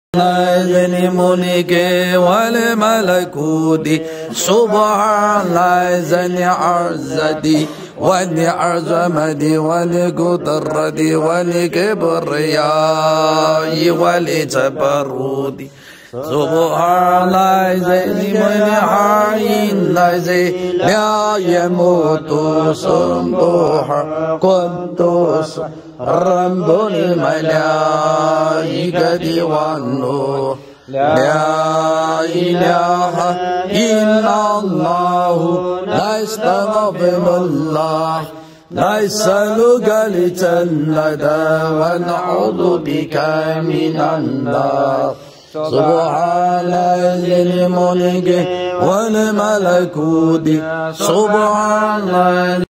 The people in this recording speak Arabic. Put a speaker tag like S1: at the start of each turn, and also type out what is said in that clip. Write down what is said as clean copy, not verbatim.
S1: الملك والملكوت سبحان الله ذي العزة والعظمة والقدرة والكبرياء والجبروت سبحان الله ذي الملك الذي لا يموت سبح قدوس رب الملائكة والنور لا إله إلا الله نستغفر الله نسألك الجنة ونعوذ بك من النار سبحان ذي الملك والملكوت سبحان